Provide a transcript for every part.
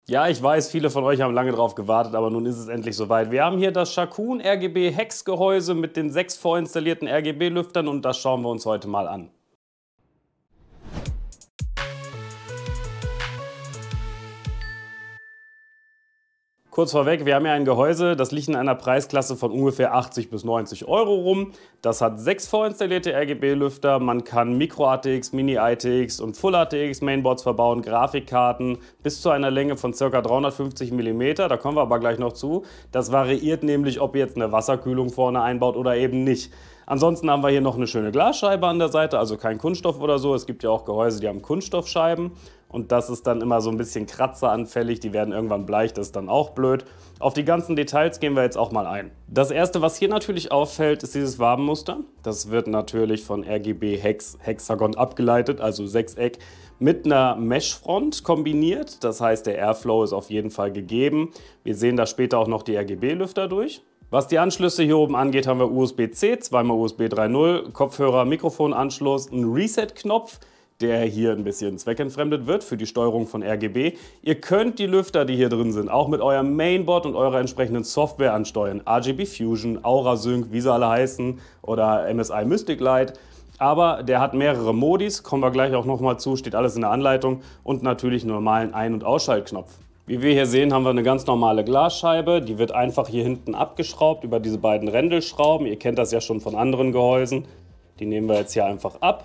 Ja, ich weiß, viele von euch haben lange drauf gewartet, aber nun ist es endlich soweit. Wir haben hier das Shakun RGB Hex Gehäuse mit den 6 vorinstallierten RGB-Lüftern und das schauen wir uns heute mal an. Kurz vorweg, wir haben hier ein Gehäuse, das liegt in einer Preisklasse von ungefähr 80 bis 90 Euro rum. Das hat 6 vorinstallierte RGB-Lüfter. Man kann Micro-ATX, Mini-ATX und Full-ATX Mainboards verbauen, Grafikkarten bis zu einer Länge von ca. 350 mm. Da kommen wir aber gleich noch zu. Das variiert nämlich, ob ihr jetzt eine Wasserkühlung vorne einbaut oder eben nicht. Ansonsten haben wir hier noch eine schöne Glasscheibe an der Seite, also kein Kunststoff oder so. Es gibt ja auch Gehäuse, die haben Kunststoffscheiben. Und das ist dann immer so ein bisschen kratzeranfällig, die werden irgendwann bleich, das ist dann auch blöd. Auf die ganzen Details gehen wir jetzt auch mal ein. Das erste, was hier natürlich auffällt, ist dieses Wabenmuster. Das wird natürlich von RGB Hex Hexagon abgeleitet, also Sechseck, mit einer Meshfront kombiniert. Das heißt, der Airflow ist auf jeden Fall gegeben. Wir sehen da später auch noch die RGB-Lüfter durch. Was die Anschlüsse hier oben angeht, haben wir USB-C, zweimal USB 3.0, Kopfhörer, Mikrofonanschluss, einen Reset-Knopf, der hier ein bisschen zweckentfremdet wird für die Steuerung von RGB. Ihr könnt die Lüfter, die hier drin sind, auch mit eurem Mainboard und eurer entsprechenden Software ansteuern. RGB Fusion, AuraSync, wie sie alle heißen, oder MSI Mystic Light. Aber der hat mehrere Modis, kommen wir gleich auch nochmal zu, steht alles in der Anleitung, und natürlich einen normalen Ein- und Ausschaltknopf. Wie wir hier sehen, haben wir eine ganz normale Glasscheibe. Die wird einfach hier hinten abgeschraubt über diese beiden Rändelschrauben. Ihr kennt das ja schon von anderen Gehäusen. Die nehmen wir jetzt hier einfach ab.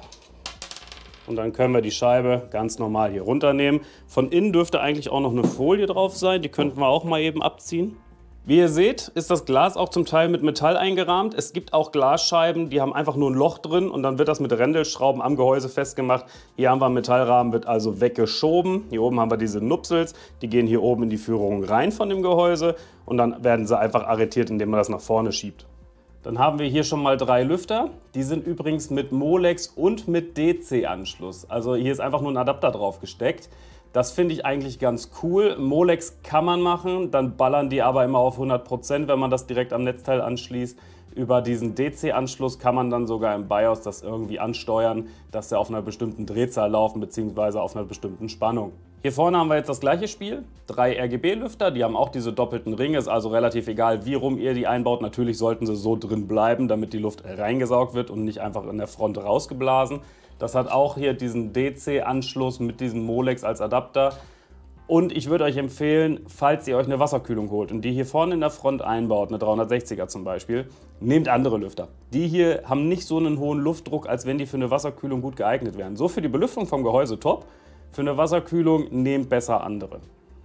Und dann können wir die Scheibe ganz normal hier runternehmen. Von innen dürfte eigentlich auch noch eine Folie drauf sein. Die könnten wir auch mal eben abziehen. Wie ihr seht, ist das Glas auch zum Teil mit Metall eingerahmt. Es gibt auch Glasscheiben, die haben einfach nur ein Loch drin und dann wird das mit Rändelschrauben am Gehäuse festgemacht. Hier haben wir einen Metallrahmen, wird also weggeschoben. Hier oben haben wir diese Nupsels, die gehen hier oben in die Führung rein von dem Gehäuse und dann werden sie einfach arretiert, indem man das nach vorne schiebt. Dann haben wir hier schon mal 3 Lüfter. Die sind übrigens mit Molex und mit DC-Anschluss. Also hier ist einfach nur ein Adapter drauf gesteckt. Das finde ich eigentlich ganz cool. Molex kann man machen, dann ballern die aber immer auf 100%, wenn man das direkt am Netzteil anschließt. Über diesen DC-Anschluss kann man dann sogar im BIOS das irgendwie ansteuern, dass sie auf einer bestimmten Drehzahl laufen bzw. auf einer bestimmten Spannung. Hier vorne haben wir jetzt das gleiche Spiel. 3 RGB-Lüfter, die haben auch diese doppelten Ringe, ist also relativ egal, wie rum ihr die einbaut. Natürlich sollten sie so drin bleiben, damit die Luft reingesaugt wird und nicht einfach in der Front rausgeblasen. Das hat auch hier diesen DC-Anschluss mit diesem Molex als Adapter. Und ich würde euch empfehlen, falls ihr euch eine Wasserkühlung holt und die hier vorne in der Front einbaut, eine 360er zum Beispiel, nehmt andere Lüfter. Die hier haben nicht so einen hohen Luftdruck, als wenn die für eine Wasserkühlung gut geeignet wären. So für die Belüftung vom Gehäuse top, für eine Wasserkühlung nehmt besser andere.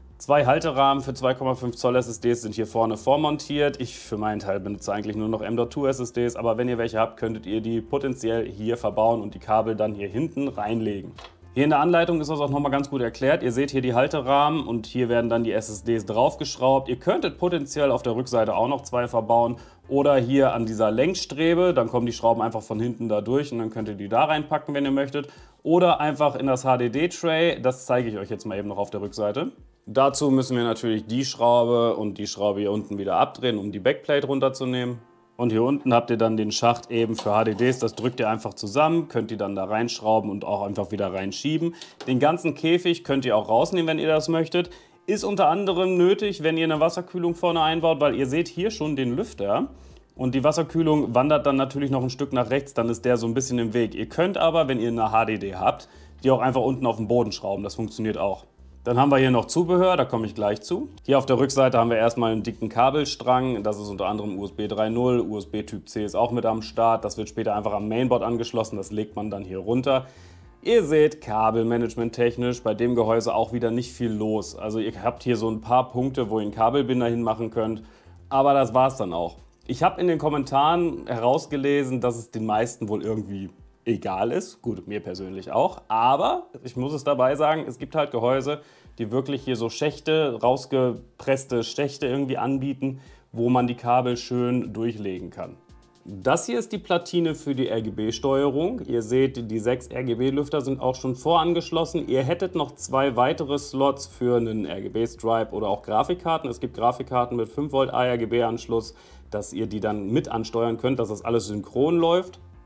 2 Halterahmen für 2,5 Zoll SSDs sind hier vorne vormontiert. Ich für meinen Teil benutze eigentlich nur noch M.2 SSDs, aber wenn ihr welche habt, könntet ihr die potenziell hier verbauen und die Kabel dann hier hinten reinlegen. Hier in der Anleitung ist das auch nochmal ganz gut erklärt. Ihr seht hier die Halterahmen und hier werden dann die SSDs draufgeschraubt. Ihr könntet potenziell auf der Rückseite auch noch 2 verbauen oder hier an dieser Längsstrebe. Dann kommen die Schrauben einfach von hinten da durch und dann könnt ihr die da reinpacken, wenn ihr möchtet. Oder einfach in das HDD-Tray. Das zeige ich euch jetzt mal eben noch auf der Rückseite. Dazu müssen wir natürlich die Schraube und die Schraube hier unten wieder abdrehen, um die Backplate runterzunehmen. Und hier unten habt ihr dann den Schacht eben für HDDs, das drückt ihr einfach zusammen, könnt ihr dann da reinschrauben und auch einfach wieder reinschieben. Den ganzen Käfig könnt ihr auch rausnehmen, wenn ihr das möchtet. Ist unter anderem nötig, wenn ihr eine Wasserkühlung vorne einbaut, weil ihr seht hier schon den Lüfter. Und die Wasserkühlung wandert dann natürlich noch ein Stück nach rechts, dann ist der so ein bisschen im Weg. Ihr könnt aber, wenn ihr eine HDD habt, die auch einfach unten auf den Boden schrauben, das funktioniert auch. Dann haben wir hier noch Zubehör, da komme ich gleich zu. Hier auf der Rückseite haben wir erstmal einen dicken Kabelstrang. Das ist unter anderem USB 3.0, USB Typ C ist auch mit am Start. Das wird später einfach am Mainboard angeschlossen, das legt man dann hier runter. Ihr seht, Kabelmanagement technisch bei dem Gehäuse auch wieder nicht viel los. Also ihr habt hier so ein paar Punkte, wo ihr einen Kabelbinder hinmachen könnt, aber das war's dann auch. Ich habe in den Kommentaren herausgelesen, dass es den meisten wohl irgendwie egal ist. Gut, mir persönlich auch. Aber ich muss es dabei sagen, es gibt halt Gehäuse, die wirklich hier so Schächte, rausgepresste Schächte irgendwie anbieten, wo man die Kabel schön durchlegen kann. Das hier ist die Platine für die RGB-Steuerung. Ihr seht, die 6 RGB-Lüfter sind auch schon vorangeschlossen. Ihr hättet noch 2 weitere Slots für einen RGB-Stripe oder auch Grafikkarten. Es gibt Grafikkarten mit 5 Volt ARGB-Anschluss, dass ihr die dann mit ansteuern könnt, dass das alles synchron läuft.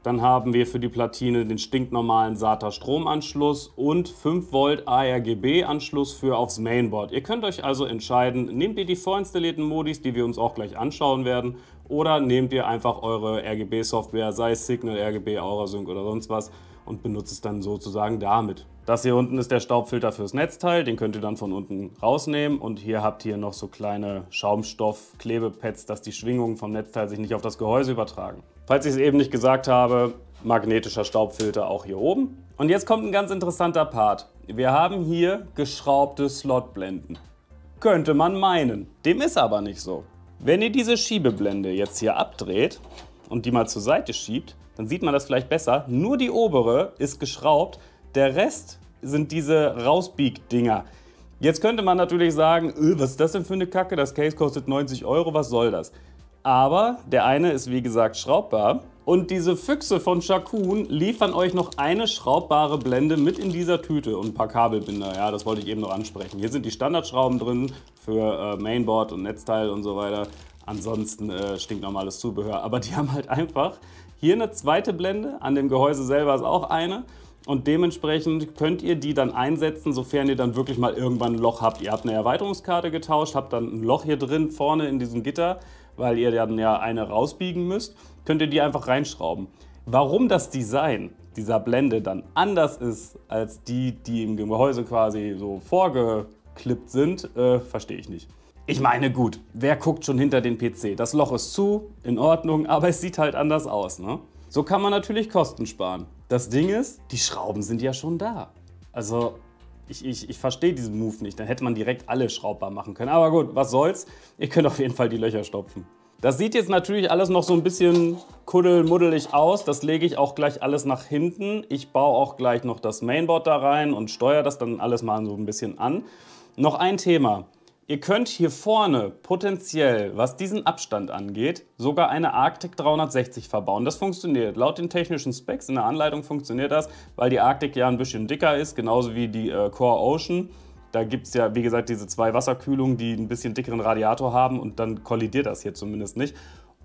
Dann haben wir für die Platine den stinknormalen SATA-Stromanschluss und 5 Volt ARGB-Anschluss für aufs Mainboard. Ihr könnt euch also entscheiden, nehmt ihr die vorinstallierten Modis, die wir uns auch gleich anschauen werden, oder nehmt ihr einfach eure RGB-Software, sei es Signal, RGB, Aurasync oder sonst was, und benutzt es dann sozusagen damit. Das hier unten ist der Staubfilter fürs Netzteil, den könnt ihr dann von unten rausnehmen, und hier habt ihr noch so kleine Schaumstoff-Klebepads, dass die Schwingungen vom Netzteil sich nicht auf das Gehäuse übertragen. Falls ich es eben nicht gesagt habe, magnetischer Staubfilter auch hier oben. Und jetzt kommt ein ganz interessanter Part. Wir haben hier geschraubte Slotblenden. Könnte man meinen. Dem ist aber nicht so. Wenn ihr diese Schiebeblende jetzt hier abdreht und die mal zur Seite schiebt, dann sieht man das vielleicht besser. Nur die obere ist geschraubt, der Rest sind diese Rausbieg-Dinger. Jetzt könnte man natürlich sagen, was ist das denn für eine Kacke? Das Case kostet 90 €, was soll das? Aber der eine ist wie gesagt schraubbar, und diese Füchse von Shakun liefern euch noch eine schraubbare Blende mit in dieser Tüte und ein paar Kabelbinder. Ja, das wollte ich eben noch ansprechen. Hier sind die Standardschrauben drin für Mainboard und Netzteil und so weiter. Ansonsten stinknormales Zubehör. Aber die haben halt einfach hier eine zweite Blende, an dem Gehäuse selber ist auch eine. Und dementsprechend könnt ihr die dann einsetzen, sofern ihr dann wirklich mal irgendwann ein Loch habt. Ihr habt eine Erweiterungskarte getauscht, habt dann ein Loch hier drin vorne in diesem Gitter, weil ihr dann ja eine rausbiegen müsst, könnt ihr die einfach reinschrauben. Warum das Design dieser Blende dann anders ist als die im Gehäuse quasi so vorgeklippt sind, verstehe ich nicht. Ich meine, gut, wer guckt schon hinter den PC? Das Loch ist zu, in Ordnung, aber es sieht halt anders aus, ne? So kann man natürlich Kosten sparen. Das Ding ist, die Schrauben sind ja schon da. Also ich verstehe diesen Move nicht. Dann hätte man direkt alle schraubbar machen können. Aber gut, was soll's. Ihr könnt auf jeden Fall die Löcher stopfen. Das sieht jetzt natürlich alles noch so ein bisschen kuddelmuddelig aus. Das lege ich auch gleich alles nach hinten. Ich baue auch gleich noch das Mainboard da rein und steuere das dann alles mal so ein bisschen an. Noch ein Thema. Ihr könnt hier vorne potenziell, was diesen Abstand angeht, sogar eine Arctic 360 verbauen. Das funktioniert. Laut den technischen Specs in der Anleitung funktioniert das, weil die Arctic ja ein bisschen dicker ist, genauso wie die Core Ocean. Da gibt es ja, wie gesagt, diese zwei Wasserkühlungen, die ein bisschen dickeren Radiator haben, und dann kollidiert das hier zumindest nicht.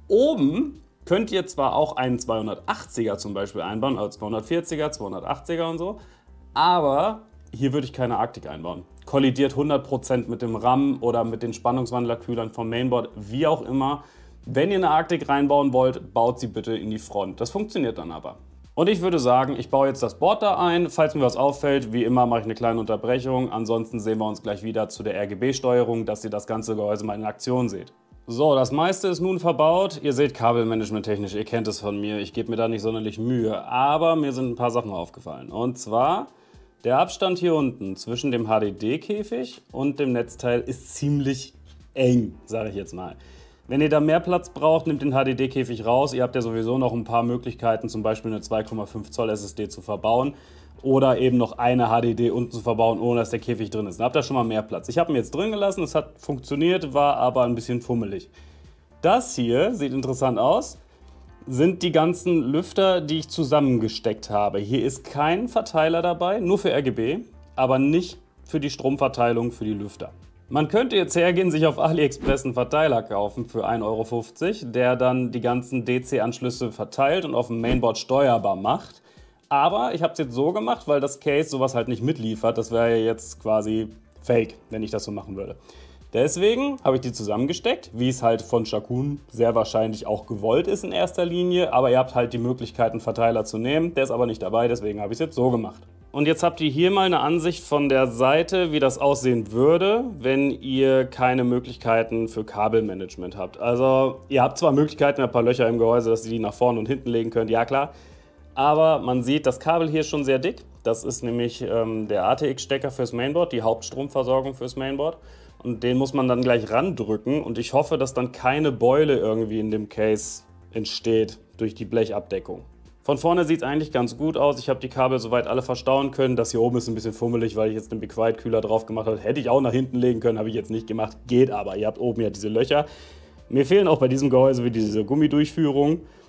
Oben könnt ihr zwar auch einen 280er zum Beispiel einbauen, also 240er, 280er und so, aber hier würde ich keine Arctic einbauen. Kollidiert 100% mit dem RAM oder mit den Spannungswandlerkühlern vom Mainboard, wie auch immer. Wenn ihr eine Arctic reinbauen wollt, baut sie bitte in die Front. Das funktioniert dann aber. Und ich würde sagen, ich baue jetzt das Board da ein. Falls mir was auffällt, wie immer mache ich eine kleine Unterbrechung. Ansonsten sehen wir uns gleich wieder zu der RGB-Steuerung, dass ihr das ganze Gehäuse mal in Aktion seht. So, das meiste ist nun verbaut. Ihr seht, Kabelmanagement technisch, ihr kennt es von mir. Ich gebe mir da nicht sonderlich Mühe, aber mir sind ein paar Sachen aufgefallen. Und zwar, der Abstand hier unten zwischen dem HDD-Käfig und dem Netzteil ist ziemlich eng, sage ich jetzt mal. Wenn ihr da mehr Platz braucht, nehmt den HDD-Käfig raus. Ihr habt ja sowieso noch ein paar Möglichkeiten, zum Beispiel eine 2,5 Zoll SSD zu verbauen oder eben noch eine HDD unten zu verbauen, ohne dass der Käfig drin ist. Dann habt ihr schon mal mehr Platz. Ich habe ihn jetzt drin gelassen, es hat funktioniert, war aber ein bisschen fummelig. Das hier sieht interessant aus. Sind die ganzen Lüfter, die ich zusammengesteckt habe. Hier ist kein Verteiler dabei, nur für RGB, aber nicht für die Stromverteilung für die Lüfter. Man könnte jetzt hergehen, sich auf AliExpress einen Verteiler kaufen für 1,50 €, der dann die ganzen DC-Anschlüsse verteilt und auf dem Mainboard steuerbar macht. Aber ich habe es jetzt so gemacht, weil das Case sowas halt nicht mitliefert. Das wäre ja jetzt quasi fake, wenn ich das so machen würde. Deswegen habe ich die zusammengesteckt, wie es halt von Shakun sehr wahrscheinlich auch gewollt ist in erster Linie. Aber ihr habt halt die Möglichkeit, einen Verteiler zu nehmen. Der ist aber nicht dabei, deswegen habe ich es jetzt so gemacht. Und jetzt habt ihr hier mal eine Ansicht von der Seite, wie das aussehen würde, wenn ihr keine Möglichkeiten für Kabelmanagement habt. Also ihr habt zwar Möglichkeiten, ein paar Löcher im Gehäuse, dass ihr die nach vorne und hinten legen könnt, ja klar. Aber man sieht, das Kabel hier ist schon sehr dick. Das ist nämlich der ATX-Stecker fürs Mainboard, die Hauptstromversorgung fürs Mainboard. Und den muss man dann gleich randrücken, und ich hoffe, dass dann keine Beule irgendwie in dem Case entsteht durch die Blechabdeckung. Von vorne sieht es eigentlich ganz gut aus. Ich habe die Kabel soweit alle verstauen können. Das hier oben ist ein bisschen fummelig, weil ich jetzt den Be Quiet Kühler drauf gemacht habe. Hätte ich auch nach hinten legen können, habe ich jetzt nicht gemacht. Geht aber. Ihr habt oben ja diese Löcher. Mir fehlen auch bei diesem Gehäuse wie diese Gummidurchführung.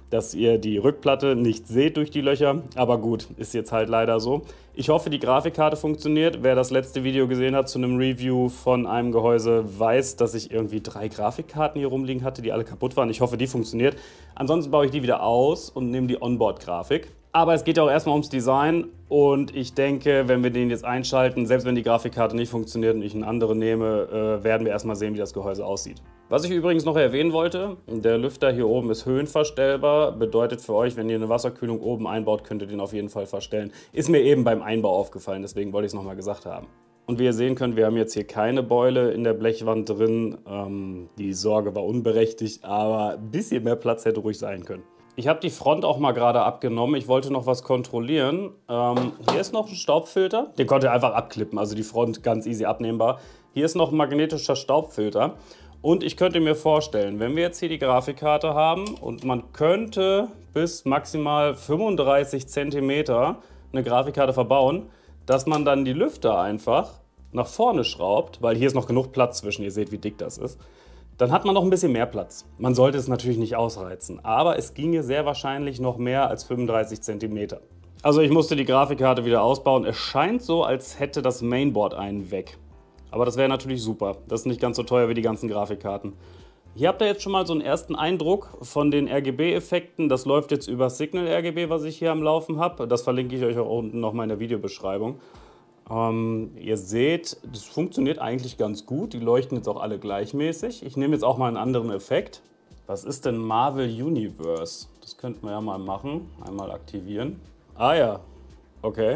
dass ihr die Rückplatte nicht seht durch die Löcher, aber gut, ist jetzt halt leider so. Ich hoffe, die Grafikkarte funktioniert. Wer das letzte Video gesehen hat zu einem Review von einem Gehäuse, weiß, dass ich irgendwie 3 Grafikkarten hier rumliegen hatte, die alle kaputt waren. Ich hoffe, die funktioniert. Ansonsten baue ich die wieder aus und nehme die Onboard-Grafik. Aber es geht ja auch erstmal ums Design und ich denke, wenn wir den jetzt einschalten, selbst wenn die Grafikkarte nicht funktioniert und ich eine andere nehme, werden wir erstmal sehen, wie das Gehäuse aussieht. Was ich übrigens noch erwähnen wollte, der Lüfter hier oben ist höhenverstellbar, bedeutet für euch, wenn ihr eine Wasserkühlung oben einbaut, könnt ihr den auf jeden Fall verstellen. Ist mir eben beim Einbau aufgefallen, deswegen wollte ich es nochmal gesagt haben. Und wie ihr sehen könnt, wir haben jetzt hier keine Beule in der Blechwand drin. Die Sorge war unberechtigt, aber ein bisschen mehr Platz hätte ruhig sein können. Ich habe die Front auch mal gerade abgenommen. Ich wollte noch was kontrollieren. Hier ist noch ein Staubfilter. Den könnt ihr einfach abklippen, also die Front ganz easy abnehmbar. Hier ist noch ein magnetischer Staubfilter. Und ich könnte mir vorstellen, wenn wir jetzt hier die Grafikkarte haben und man könnte bis maximal 35 cm eine Grafikkarte verbauen, dass man dann die Lüfter einfach nach vorne schraubt, weil hier ist noch genug Platz zwischen, ihr seht, wie dick das ist. Dann hat man noch ein bisschen mehr Platz. Man sollte es natürlich nicht ausreizen, aber es ginge sehr wahrscheinlich noch mehr als 35 cm. Also ich musste die Grafikkarte wieder ausbauen. Es scheint so, als hätte das Mainboard einen weg. Aber das wäre natürlich super. Das ist nicht ganz so teuer wie die ganzen Grafikkarten. Hier habt ihr jetzt schon mal so einen ersten Eindruck von den RGB-Effekten. Das läuft jetzt über Signal RGB, was ich hier am Laufen habe. Das verlinke ich euch auch unten noch mal in der Videobeschreibung. Ihr seht, das funktioniert eigentlich ganz gut. Die leuchten jetzt auch alle gleichmäßig. Ich nehme jetzt auch mal einen anderen Effekt. Was ist denn Marvel Universe? Das könnten wir ja mal machen. Einmal aktivieren. Ah ja, okay.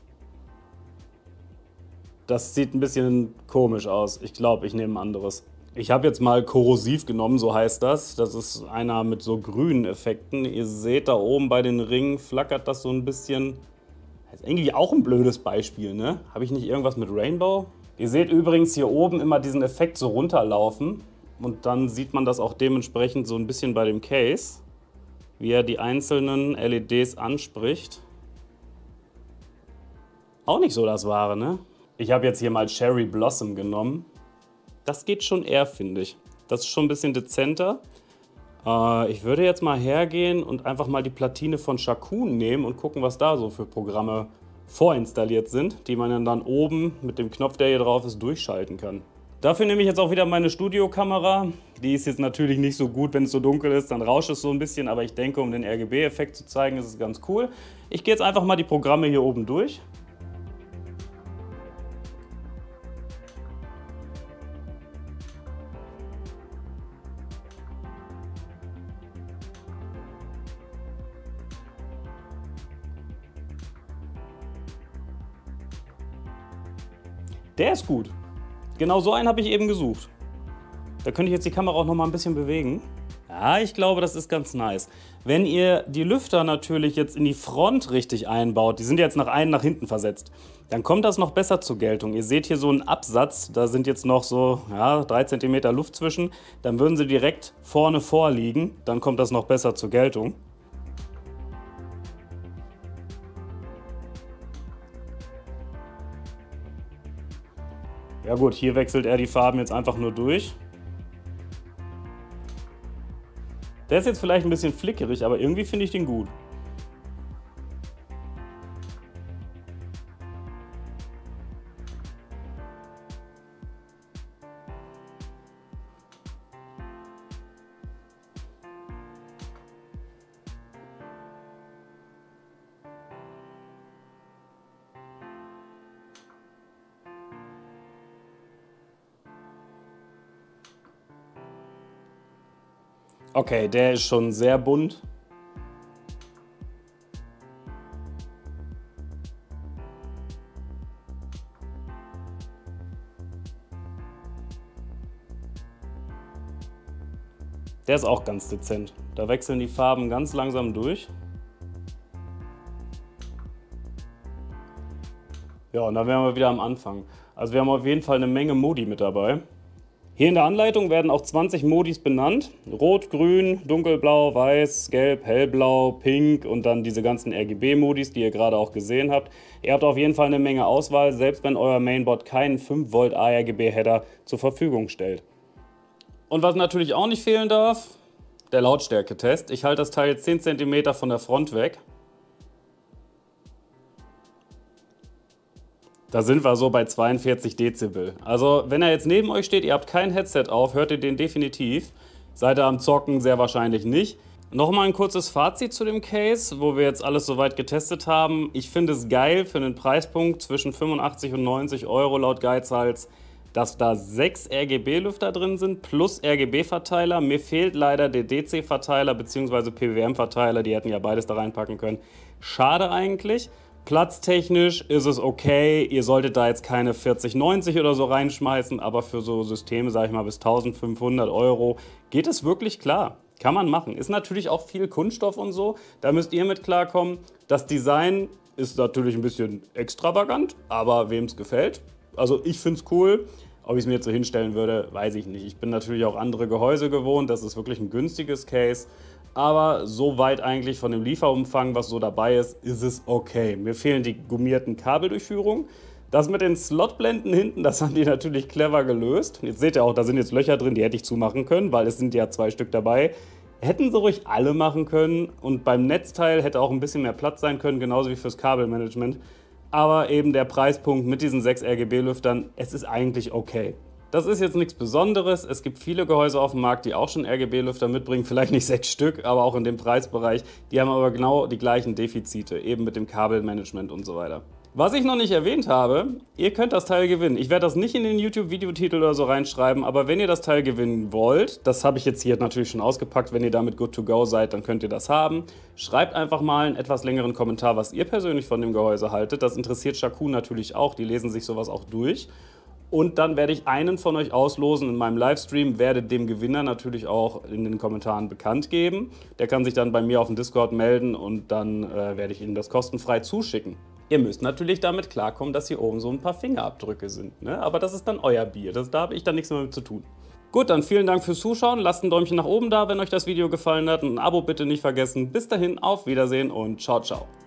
Das sieht ein bisschen komisch aus. Ich glaube, ich nehme ein anderes. Ich habe jetzt mal Korrosiv genommen, so heißt das. Das ist einer mit so grünen Effekten. Ihr seht, da oben bei den Ringen flackert das so ein bisschen. Das ist irgendwie auch ein blödes Beispiel, ne? Habe ich nicht irgendwas mit Rainbow? Ihr seht übrigens hier oben immer diesen Effekt so runterlaufen. Und dann sieht man das auch dementsprechend so ein bisschen bei dem Case, wie er die einzelnen LEDs anspricht. Auch nicht so das Wahre, ne? Ich habe jetzt hier mal Cherry Blossom genommen. Das geht schon eher, finde ich. Das ist schon ein bisschen dezenter. Ich würde jetzt mal hergehen und einfach mal die Platine von Shakun nehmen und gucken, was da so für Programme vorinstalliert sind, die man dann oben mit dem Knopf, der hier drauf ist, durchschalten kann. Dafür nehme ich jetzt auch wieder meine Studiokamera. Die ist jetzt natürlich nicht so gut, wenn es so dunkel ist, dann rauscht es so ein bisschen, aber ich denke, um den RGB-Effekt zu zeigen, ist es ganz cool. Ich gehe jetzt einfach mal die Programme hier oben durch. Der ist gut. Genau so einen habe ich eben gesucht. Da könnte ich jetzt die Kamera auch noch mal ein bisschen bewegen. Ja, ich glaube, das ist ganz nice. Wenn ihr die Lüfter natürlich jetzt in die Front richtig einbaut, die sind jetzt nach hinten versetzt, dann kommt das noch besser zur Geltung. Ihr seht hier so einen Absatz, da sind jetzt noch so 3 cm Luft zwischen. Dann würden sie direkt vorne vorliegen, dann kommt das noch besser zur Geltung. Ja gut, hier wechselt er die Farben jetzt einfach nur durch. Der ist jetzt vielleicht ein bisschen flickerig, aber irgendwie finde ich den gut. Okay, der ist schon sehr bunt. Der ist auch ganz dezent. Da wechseln die Farben ganz langsam durch. Ja, und dann wären wir wieder am Anfang. Also wir haben auf jeden Fall eine Menge Modi mit dabei. Hier in der Anleitung werden auch 20 Modis benannt. Rot, Grün, Dunkelblau, Weiß, Gelb, Hellblau, Pink und dann diese ganzen RGB-Modis, die ihr gerade auch gesehen habt. Ihr habt auf jeden Fall eine Menge Auswahl, selbst wenn euer Mainboard keinen 5 Volt ARGB-Header zur Verfügung stellt. Und was natürlich auch nicht fehlen darf, der Lautstärketest. Ich halte das Teil jetzt 10 cm von der Front weg. Da sind wir so bei 42 Dezibel. Also wenn er jetzt neben euch steht, ihr habt kein Headset auf, hört ihr den definitiv. Seid ihr am Zocken? Sehr wahrscheinlich nicht. Nochmal ein kurzes Fazit zu dem Case, wo wir jetzt alles soweit getestet haben. Ich finde es geil für einen Preispunkt zwischen 85 und 90 Euro laut Geizhals, dass da 6 RGB-Lüfter drin sind plus RGB-Verteiler. Mir fehlt leider der DC-Verteiler bzw. PWM-Verteiler, die hätten ja beides da reinpacken können. Schade eigentlich. Platztechnisch ist es okay, ihr solltet da jetzt keine 4090 oder so reinschmeißen, aber für so Systeme, sage ich mal, bis 1500 Euro geht es wirklich klar. Kann man machen. Ist natürlich auch viel Kunststoff und so, da müsst ihr mit klarkommen. Das Design ist natürlich ein bisschen extravagant, aber wem es gefällt. Also ich finde es cool. Ob ich es mir jetzt so hinstellen würde, weiß ich nicht. Ich bin natürlich auch andere Gehäuse gewohnt, das ist wirklich ein günstiges Case. Aber so weit eigentlich von dem Lieferumfang, was so dabei ist es okay. Mir fehlen die gummierten Kabeldurchführungen. Das mit den Slotblenden hinten, das haben die natürlich clever gelöst. Jetzt seht ihr auch, da sind jetzt Löcher drin, die hätte ich zumachen können, weil es sind ja 2 Stück dabei. Hätten sie ruhig alle machen können und beim Netzteil hätte auch ein bisschen mehr Platz sein können, genauso wie fürs Kabelmanagement. Aber eben der Preispunkt mit diesen 6 RGB-Lüftern, es ist eigentlich okay. Das ist jetzt nichts Besonderes. Es gibt viele Gehäuse auf dem Markt, die auch schon RGB-Lüfter mitbringen. Vielleicht nicht 6 Stück, aber auch in dem Preisbereich. Die haben aber genau die gleichen Defizite, eben mit dem Kabelmanagement und so weiter. Was ich noch nicht erwähnt habe, ihr könnt das Teil gewinnen. Ich werde das nicht in den YouTube-Videotitel oder so reinschreiben, aber wenn ihr das Teil gewinnen wollt, das habe ich jetzt hier natürlich schon ausgepackt, wenn ihr damit good to go seid, dann könnt ihr das haben. Schreibt einfach mal einen etwas längeren Kommentar, was ihr persönlich von dem Gehäuse haltet. Das interessiert Shaqoo natürlich auch, die lesen sich sowas auch durch. Und dann werde ich einen von euch auslosen in meinem Livestream, werde dem Gewinner natürlich auch in den Kommentaren bekannt geben. Der kann sich dann bei mir auf dem Discord melden und dann werde ich Ihnen das kostenfrei zuschicken. Ihr müsst natürlich damit klarkommen, dass hier oben so ein paar Fingerabdrücke sind, ne? Aber das ist dann euer Bier, da habe ich dann nichts mehr mit zu tun. Gut, dann vielen Dank fürs Zuschauen, lasst ein Däumchen nach oben da, wenn euch das Video gefallen hat und ein Abo bitte nicht vergessen. Bis dahin, auf Wiedersehen und ciao, ciao.